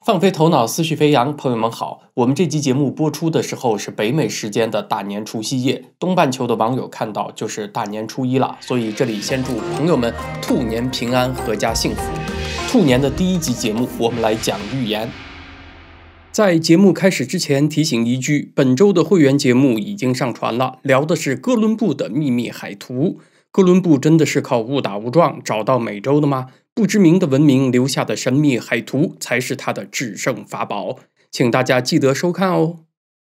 放飞头脑，思绪飞扬。朋友们好，我们这期节目播出的时候是北美时间的大年除夕夜，东半球的网友看到就是大年初一了，所以这里先祝朋友们兔年平安，阖家幸福。兔年的第一集节目，我们来讲预言。在节目开始之前提醒一句，本周的会员节目已经上传了，聊的是哥伦布的秘密海图。哥伦布真的是靠误打误撞找到美洲的吗？不知名的文明留下的神秘海图才是他的制胜法宝，请大家记得收看哦。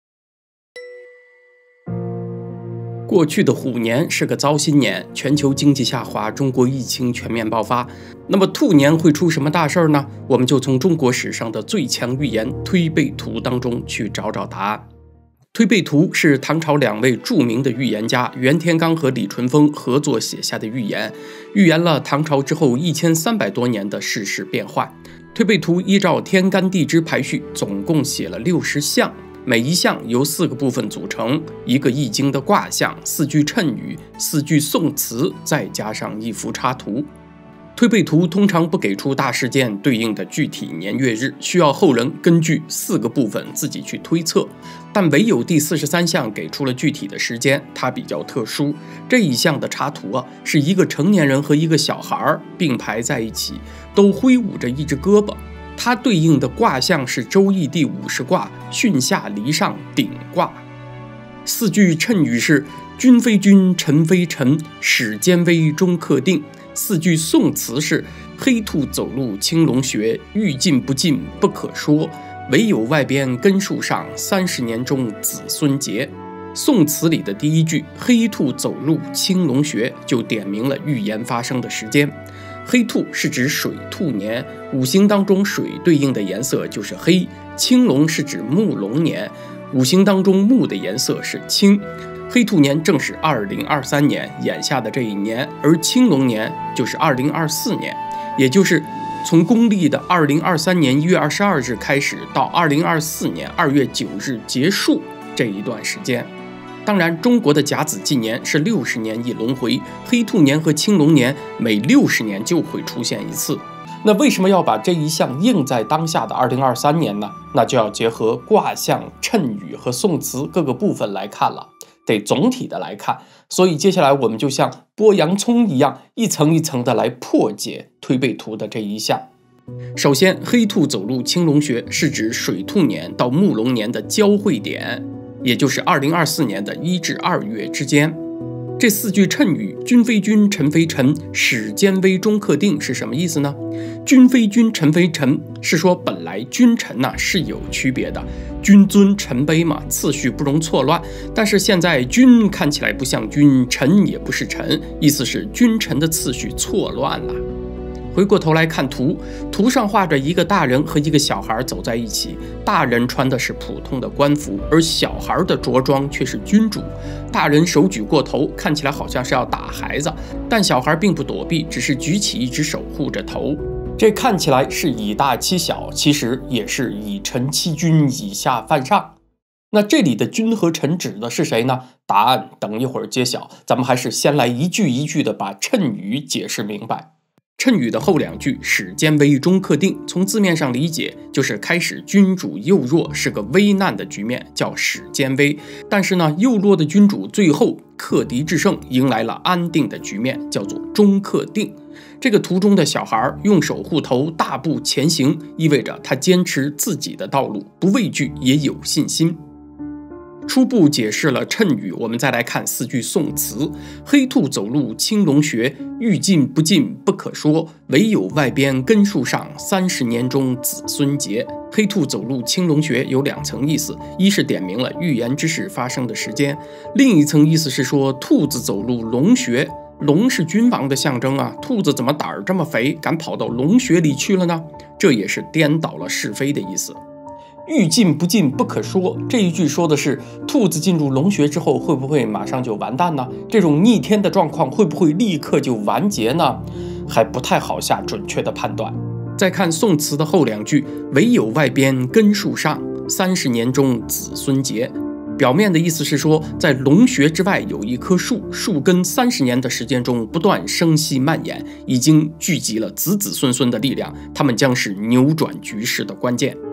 过去的虎年是个糟心年，全球经济下滑，中国疫情全面爆发。那么兔年会出什么大事呢？我们就从中国史上的最强预言推背图当中去找找答案。推背图是唐朝两位著名的预言家袁天罡和李淳风合作写下的预言，预言了唐朝之后1300多年的世事变幻。推背图依照天干地支排序，总共写了60象，每一项由4个部分组成，一个易经的卦象，4句谶语，4句宋词，再加上一幅插图。推背图通常不给出大事件对应的具体年月日，需要后人根据4个部分自己去推测，但唯有第43项给出了具体的时间，它比较特殊。这一项的插图是一个成年人和一个小孩并排在一起，都挥舞着一只胳膊，它对应的卦象是周易第50卦巽下离上鼎卦。4句谶语是君非君，臣非臣，始奸微，终克定。4句宋词是黑兔走路青龙穴，欲进不进不可说，唯有外边根树上，30年中子孙结。宋词里的第一句黑兔走路青龙穴就点明了预言发生的时间。黑兔是指水兔年，五行当中水对应的颜色就是黑，青龙是指木龙年，五行当中木的颜色是青。黑兔年正是2023年眼下的这一年，而青龙年就是2024年，也就是从公历的2023年1月22日开始到2024年2月9日结束这一段时间。当然，中国的甲子纪年是60年一轮回，黑兔年和青龙年每60年就会出现一次。那为什么要把这一项应在当下的2023年呢？那就要结合卦象、谶语和宋词各个部分来看了，得总体的来看。所以接下来我们就像剥洋葱一样，一层一层的来破解推背图的这一项。首先，黑兔走路青龙穴是指水兔年到木龙年的交汇点，也就是2024年的1至2月之间。这4句谶语君非君，臣非臣，始奸微，终克定是什么意思呢？君非君，臣非臣是说本来君臣是有区别的，君尊臣卑嘛，次序不容错乱。但是现在君看起来不像君，臣也不是臣，意思是君臣的次序错乱了。回过头来看图，图上画着一个大人和一个小孩走在一起，大人穿的是普通的官服，而小孩的着装却是君主。大人手举过头，看起来好像是要打孩子，但小孩并不躲避，只是举起一只手护着头。这看起来是以大欺小，其实也是以臣欺君，以下犯上。那这里的君和臣指的是谁呢？答案等一会儿揭晓，咱们还是先来一句一句的把谶语解释明白。谶语的后2句始奸微，终克定，从字面上理解就是开始君主幼弱，是个危难的局面，叫始奸微。但是呢，幼弱的君主最后克敌制胜，迎来了安定的局面，叫做终克定。这个图中的小孩用手护头，大步前行，意味着他坚持自己的道路，不畏惧，也有信心。初步解释了谶语，我们再来看4句宋词。黑兔走路青龙穴，欲进不进不可说，唯有外边根树上，30年中子孙结。黑兔走路青龙穴有2层意思，一是点明了预言之事发生的时间，另一层意思是说兔子走路龙穴，龙是君王的象征啊，兔子怎么胆儿这么肥，敢跑到龙穴里去了呢？这也是颠倒了是非的意思。欲进不进不可说，这一句说的是兔子进入龙穴之后会不会马上就完蛋呢？这种逆天的状况会不会立刻就完结呢？还不太好下准确的判断。再看宋词的后2句，唯有外边根树上，30年中子孙结。表面的意思是说，在龙穴之外有一棵树，树根30年的时间中不断生息蔓延，已经聚集了子子孙孙的力量，他们将是扭转局势的关键。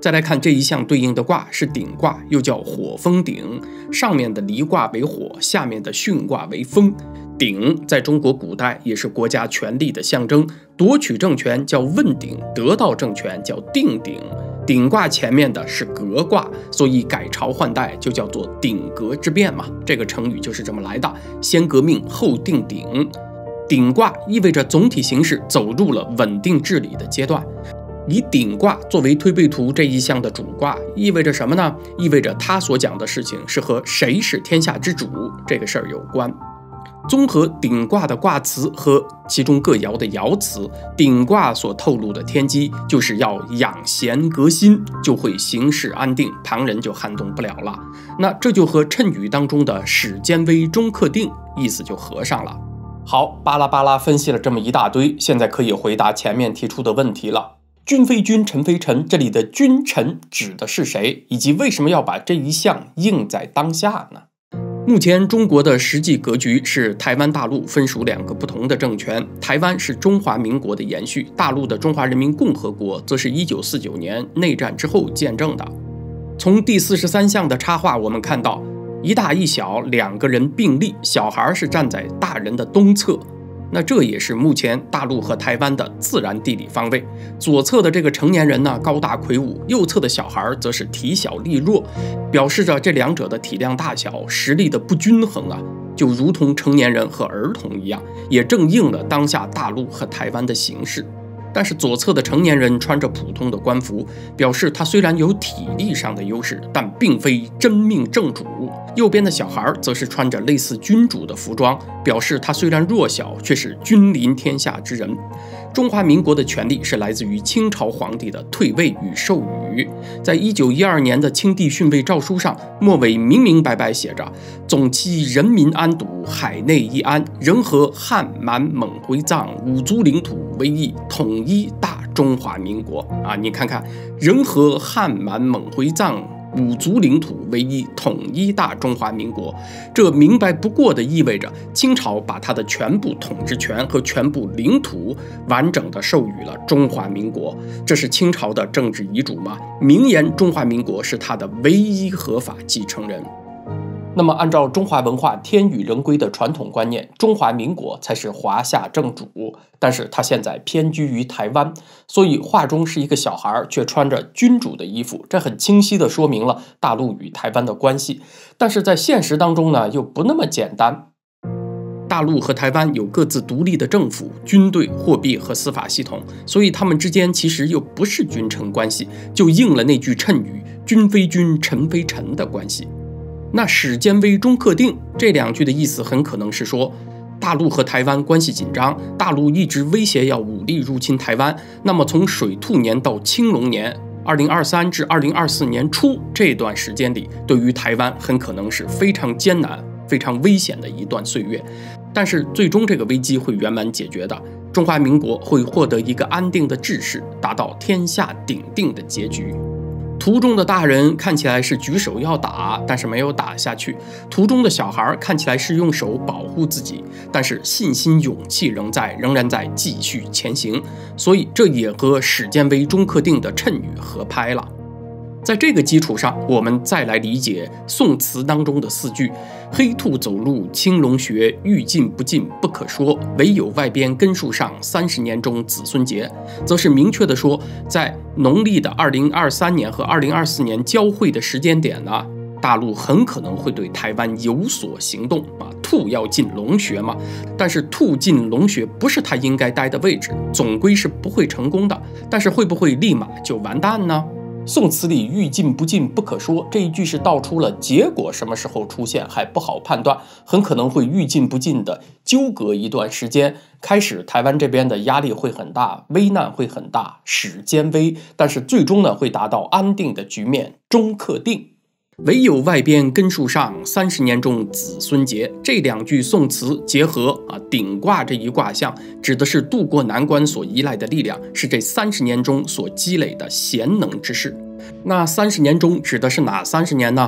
再来看这一项对应的卦是鼎卦，又叫火风鼎，上面的离卦为火，下面的巽卦为风。鼎在中国古代也是国家权力的象征，夺取政权叫问鼎，得到政权叫定鼎。鼎卦前面的是革卦，所以改朝换代就叫做鼎革之变嘛，这个成语就是这么来的，先革命后定鼎。鼎卦意味着总体形势走入了稳定治理的阶段。以鼎卦作为推背图这一项的主卦，意味着什么呢？意味着它所讲的事情是和谁是天下之主这个事儿有关。综合鼎卦的卦辞和其中各爻的爻辞，鼎卦所透露的天机就是要养贤革新，就会形势安定，旁人就撼动不了了。那这就和谶语当中的始兼危终克定意思就合上了。好，巴拉巴拉分析了这么一大堆，现在可以回答前面提出的问题了。君非君，臣非臣，这里的君臣指的是谁，以及为什么要把这一项应在当下呢？目前中国的实际格局是台湾大陆分属两个不同的政权，台湾是中华民国的延续，大陆的中华人民共和国则是1949年内战之后建政的。从第43项的插画我们看到，一大一小两个人并立，小孩是站在大人的东侧，那这也是目前大陆和台湾的自然地理方位。左侧的这个成年人呢，高大魁梧，右侧的小孩则是体小力弱，表示着这两者的体量大小、实力的不均衡啊，就如同成年人和儿童一样，也正应了当下大陆和台湾的形势。但是左侧的成年人穿着普通的官服，表示他虽然有体力上的优势，但并非真命正主。右边的小孩则是穿着类似君主的服装，表示他虽然弱小，却是君临天下之人。中华民国的权力是来自于清朝皇帝的退位与授予。在1912年的清帝训位诏书上，末尾明明白白写着：总期人民安堵，海内一安，人和汉满蒙回藏五族领土为一，统一大中华民国啊！你看看，人和汉满蒙回藏五族领土为一，统一大中华民国，这明白不过的意味着清朝把它的全部统治权和全部领土完整的授予了中华民国。这是清朝的政治遗嘱吗？明言中华民国是它的唯一合法继承人。那么按照中华文化天与人归的传统观念，中华民国才是华夏正主，但是他现在偏居于台湾，所以画中是一个小孩却穿着君主的衣服，这很清晰地说明了大陆与台湾的关系。但是在现实当中呢，又不那么简单。大陆和台湾有各自独立的政府、军队、货币和司法系统，所以他们之间其实又不是君臣关系，就应了那句谶语“君非君，臣非臣”的关系。那始兼危终克定这两句的意思很可能是说，大陆和台湾关系紧张，大陆一直威胁要武力入侵台湾，那么从水兔年到青龙年2023至2024年初这段时间里，对于台湾很可能是非常艰难、非常危险的一段岁月。但是最终这个危机会圆满解决的，中华民国会获得一个安定的治世，达到天下鼎定的结局。图中的大人看起来是举手要打，但是没有打下去；图中的小孩看起来是用手保护自己，但是信心勇气仍然在继续前行。所以这也和始兼危终克定的谶语合拍了。在这个基础上，我们再来理解宋词当中的4句：黑兔走路青龙学，欲进不进不可说，唯有外边根树上，30年中子孙结。则是明确的说，在农历的2023年和2024年交汇的时间点呢，大陆很可能会对台湾有所行动啊。兔要进龙穴嘛，但是兔进龙穴不是它应该待的位置，总归是不会成功的。但是会不会立马就完蛋呢？宋词里欲进不进不可说这一句是道出了结果什么时候出现还不好判断，很可能会欲进不进的纠葛一段时间。开始台湾这边的压力会很大，危难会很大，始兼危，但是最终呢会达到安定的局面，终克定。唯有外边根树上，30年中子孙结。这两句宋词结合鼎卦这一卦象，指的是渡过难关所依赖的力量，是这30年中所积累的贤能之士。那30年中指的是哪30年呢？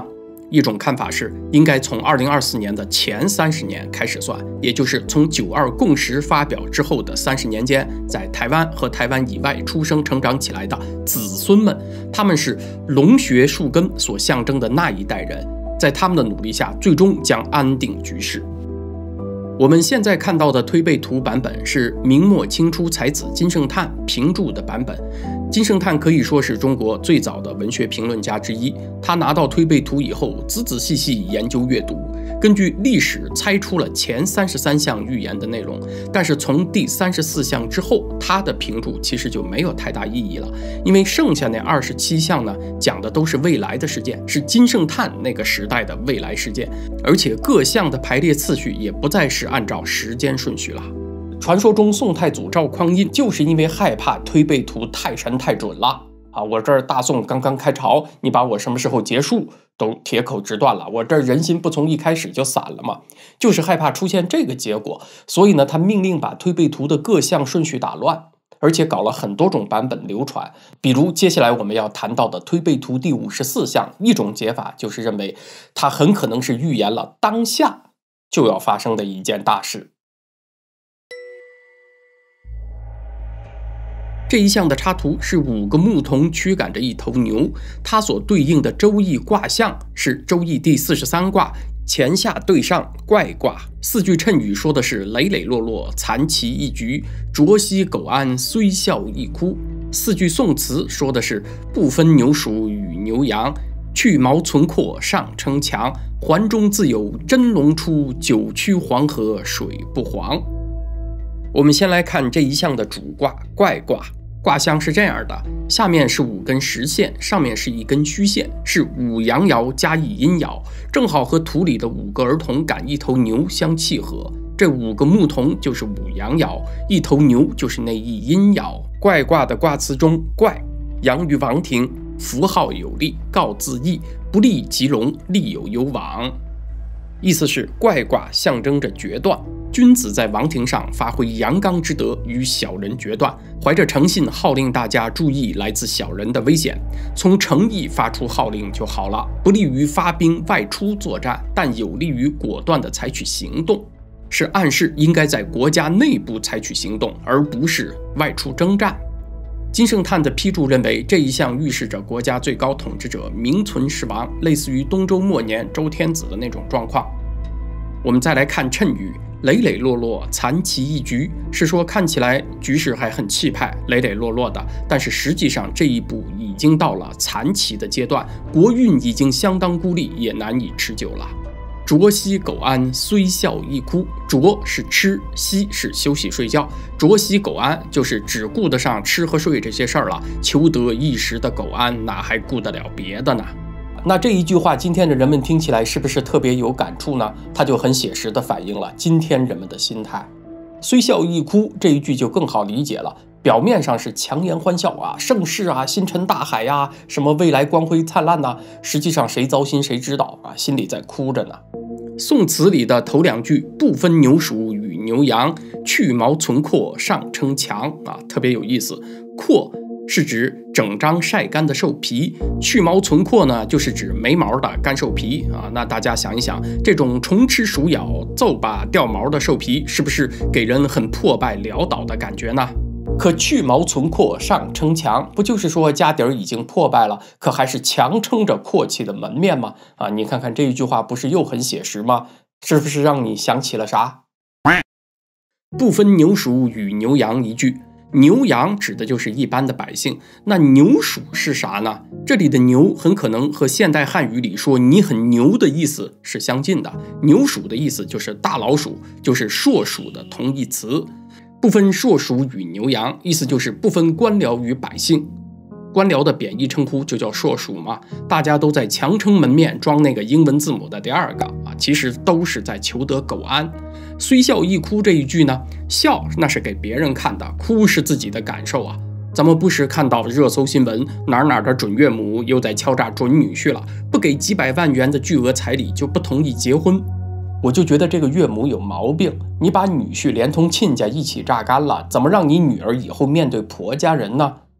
一种看法是，应该从2024年的前30年开始算，也就是从9·2共识发表之后的30年间，在台湾和台湾以外出生成长起来的子孙们，他们是龙学树根所象征的那一代人，在他们的努力下，最终将安定局势。我们现在看到的推背图版本是明末清初才子金圣叹评注的版本。金圣叹可以说是中国最早的文学评论家之一，他拿到推背图以后，仔仔细细研究阅读，根据历史猜出了前33项预言的内容，但是从第34项之后，他的评注其实就没有太大意义了，因为剩下那27项呢，讲的都是未来的事件，是金圣叹那个时代的未来事件，而且各项的排列次序也不再是按照时间顺序了。传说中宋太祖赵匡胤就是因为害怕推背图太神太准了啊！我这儿大宋刚刚开朝，你把我什么时候结束都铁口直断了，我这儿人心不从一开始就散了嘛，就是害怕出现这个结果，所以呢，他命令把推背图的各项顺序打乱，而且搞了很多种版本流传。比如接下来我们要谈到的推背图第54项，一种解法就是认为它很可能是预言了当下就要发生的一件大事。这一项的插图是5个牧童驱赶着一头牛，它所对应的周易卦象是周易第43卦乾下对上怪卦。4句谶语说的是磊磊落落，残其一局，啄兮苟安，虽笑亦哭。4句宋词说的是不分牛属与牛羊，去毛存廓上称强，环中自有真龙出，九曲黄河水不黄。我们先来看这一项的主卦怪卦，卦象是这样的，下面是5根实线，上面是一根虚线，是5阳爻加一阴爻，正好和图里的5个儿童赶一头牛相契合。这5个牧童就是5阳爻，一头牛就是那一阴爻。怪卦的卦辞中，怪阳于王庭，符号有利，告自义，不利即龙，利有攸往。意思是怪卦象征着决断，君子在王庭上发挥阳刚之德，与小人决断，怀着诚信号令大家注意来自小人的危险，从诚意发出号令就好了，不利于发兵外出作战，但有利于果断地采取行动，是暗示应该在国家内部采取行动，而不是外出征战。金圣叹的批注认为，这一项预示着国家最高统治者名存实亡，类似于东周末年周天子的那种状况。我们再来看谶语，磊磊落落，残其一局，是说看起来局势还很气派，磊磊落落的，但是实际上这一步已经到了残其的阶段，国运已经相当孤立，也难以持久了。啄兮苟安，虽笑亦哭。啄是吃，兮是休息睡觉。啄兮苟安就是只顾得上吃和睡这些事儿了，求得一时的苟安，哪还顾得了别的呢？那这一句话，今天的人们听起来是不是特别有感触呢？它就很写实地反映了今天人们的心态。虽笑亦哭这一句就更好理解了，表面上是强颜欢笑啊，盛世啊，星辰大海呀，什么未来光辉灿烂呐，实际上谁糟心谁知道啊，心里在哭着呢。宋词里的头2句不分牛属与牛羊，去毛存廓上称强啊，特别有意思。廓是指整张晒干的兽皮，去毛存廓呢，就是指没毛的干兽皮啊。那大家想一想，这种虫吃鼠咬、揍把掉毛的兽皮，是不是给人很破败潦倒的感觉呢？可去毛存廓上称强，不就是说家底儿已经破败了，可还是强撑着阔气的门面吗？啊，你看看这一句话不是又很写实吗？是不是让你想起了啥？不分牛属与牛羊一句，牛羊指的就是一般的百姓，那牛属是啥呢？这里的牛很可能和现代汉语里说你很牛的意思是相近的，牛属的意思就是大老鼠，就是硕鼠的同义词。不分硕鼠与牛羊，意思就是不分官僚与百姓。官僚的贬义称呼就叫硕鼠嘛，大家都在强撑门面装那个英文字母的第2个啊，其实都是在求得苟安。虽笑亦哭这一句呢，笑那是给别人看的，哭是自己的感受啊。咱们不时看到热搜新闻，哪儿的准岳母又在敲诈准女婿了，不给几百万元的巨额彩礼就不同意结婚。我就觉得这个岳母有毛病，你把女婿连同亲家一起榨干了，怎么让你女儿以后面对婆家人呢？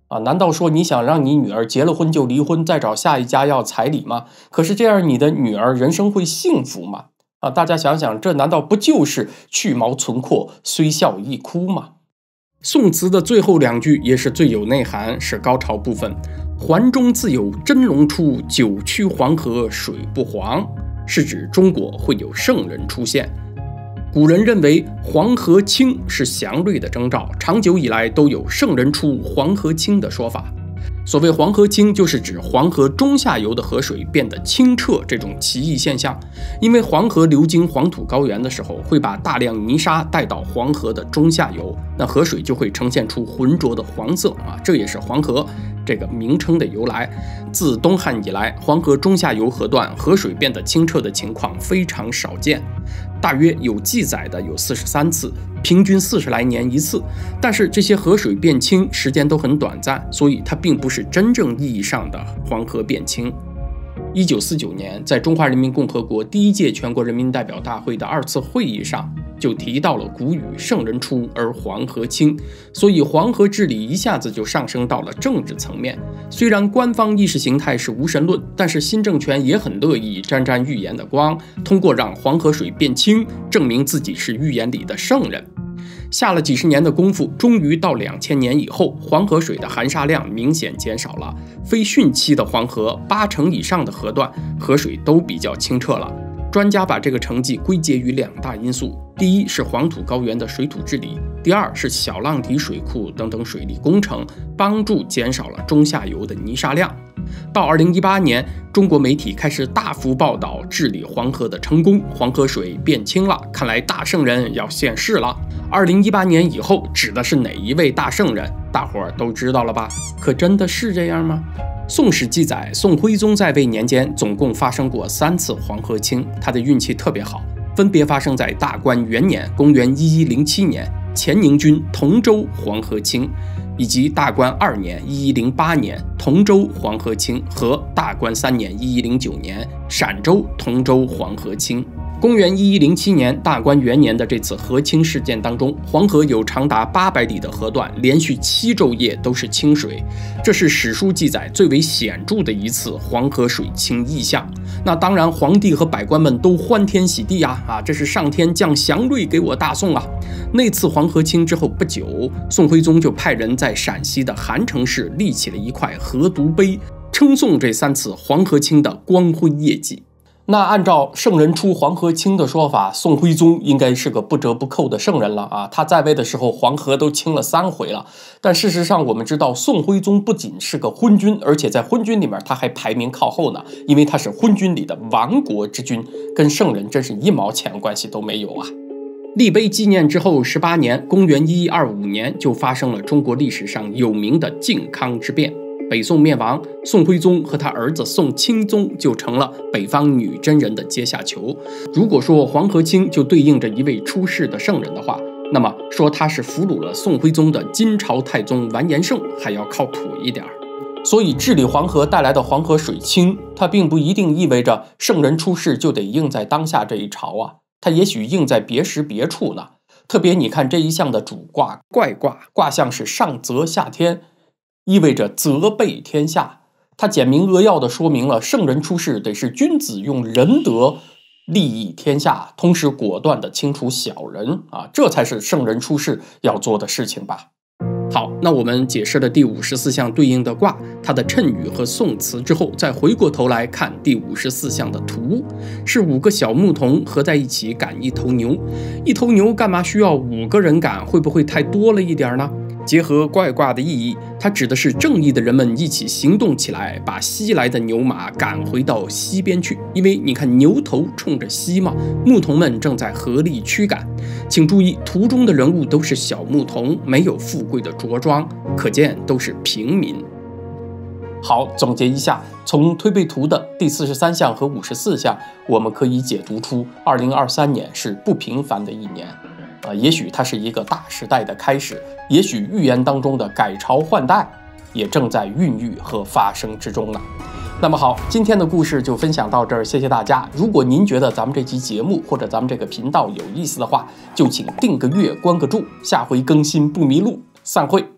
啊，难道说你想让你女儿结了婚就离婚，再找下一家要彩礼吗？可是这样你的女儿人生会幸福吗？啊，大家想想，这难道不就是去毛存阔，虽笑亦哭吗？宋词的最后2句也是最有内涵，是高潮部分。环中自有真龙出，九曲黄河水不黄，是指中国会有圣人出现。古人认为黄河清是祥瑞的征兆，长久以来都有圣人出黄河清的说法。所谓黄河清，就是指黄河中下游的河水变得清澈这种奇异现象。因为黄河流经黄土高原的时候，会把大量泥沙带到黄河的中下游，那河水就会呈现出浑浊的黄色啊，这也是黄河这个名称的由来。自东汉以来，黄河中下游河段河水变得清澈的情况非常少见。大约有记载的有43次，平均40来年一次。但是这些河水变清时间都很短暂，所以它并不是真正意义上的黄河变清。1949年，在中华人民共和国第1届全国人民代表大会的2次会议上，就提到了古语“圣人出而黄河清”，所以黄河治理一下子就上升到了政治层面。虽然官方意识形态是无神论，但是新政权也很乐意沾沾预言的光，通过让黄河水变清，证明自己是预言里的圣人。下了几十年的功夫，终于到2000年以后，黄河水的含沙量明显减少了。非汛期的黄河，80%以上的河段河水都比较清澈了。专家把这个成绩归结于2大因素：第一是黄土高原的水土治理，第二是小浪底水库等等水利工程，帮助减少了中下游的泥沙量。到2018年，中国媒体开始大幅报道治理黄河的成功，黄河水变清了，看来大圣人要现世了。2018年以后指的是哪一位大圣人？大伙儿都知道了吧？可真的是这样吗？宋史记载，宋徽宗在位年间总共发生过3次黄河清，他的运气特别好，分别发生在大观元年公元1107年乾宁军同州黄河清，以及大观2年1108年同州黄河清和大观3年1109年陕州同州黄河清。公元1107年大观元年的这次河清事件当中，黄河有长达800里的河段连续7昼夜都是清水，这是史书记载最为显著的一次黄河水清异象。那当然，皇帝和百官们都欢天喜地啊，这是上天降祥瑞给我大宋啊！那次黄河清之后不久，宋徽宗就派人在陕西的韩城市立起了一块河渎碑，称颂这3次黄河清的光辉业绩。那按照圣人出黄河清的说法，宋徽宗应该是个不折不扣的圣人了啊！他在位的时候，黄河都清了3回了。但事实上，我们知道宋徽宗不仅是个昏君，而且在昏君里面他还排名靠后呢，因为他是昏君里的亡国之君，跟圣人真是1毛钱关系都没有啊！立碑纪念之后18年，公元1125年就发生了中国历史上有名的靖康之变。北宋灭亡，宋徽宗和他儿子宋钦宗就成了北方女真人的阶下囚。如果说黄河清就对应着一位出世的圣人的话，那么说他是俘虏了宋徽宗的金朝太宗完颜晟还要靠谱一点。所以治理黄河带来的黄河水清，它并不一定意味着圣人出世就得应在当下这一朝啊，它也许应在别时别处呢。特别你看这一项的主卦怪卦，卦象是上泽下天，意味着责备天下，它简明扼要地说明了圣人出世得是君子用仁德利益天下，同时果断地清除小人啊，这才是圣人出世要做的事情吧。好，那我们解释了第54项对应的卦，它的谶语和宋词之后，再回过头来看第54项的图，是5个小牧童合在一起赶一头牛。一头牛干嘛需要5个人赶？会不会太多了一点呢？结合怪卦的意义，它指的是正义的人们一起行动起来，把西来的牛马赶回到西边去。因为你看牛头冲着西嘛，牧童们正在合力驱赶。请注意，图中的人物都是小牧童，没有富贵的着装，可见都是平民。好，总结一下，从推背图的第43项和54项，我们可以解读出2023年是不平凡的一年。也许它是一个大时代的开始，也许预言当中的改朝换代也正在孕育和发生之中呢。那么好，今天的故事就分享到这儿，谢谢大家。如果您觉得咱们这期节目或者咱们这个频道有意思的话，就请订个阅、关个注，下回更新不迷路。散会。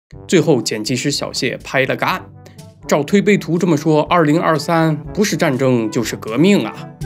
最后剪辑师小谢拍了个案，照推背图这么说，2023不是战争就是革命啊！